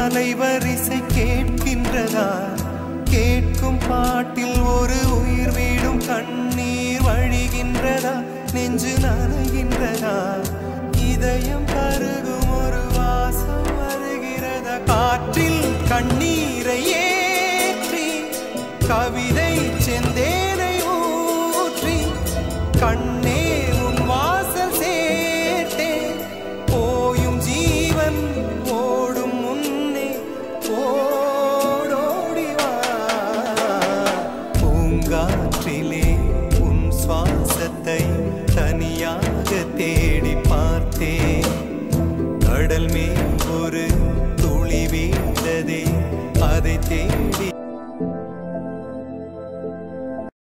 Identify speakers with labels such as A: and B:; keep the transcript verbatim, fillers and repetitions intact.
A: அலைவரிசை கேட்கின்றதா? கேட்கும் பாட்டில் ஒரு உயிர் வீடும் கண்ணீர் வழிகின்றதா? நெஞ்சு நனைகின்றதா? இதயம் பருகும் ஒரு வாசம் வருகிறதா? காற்றில் கண்ணீரை ஏற்றி கவிதை செந்த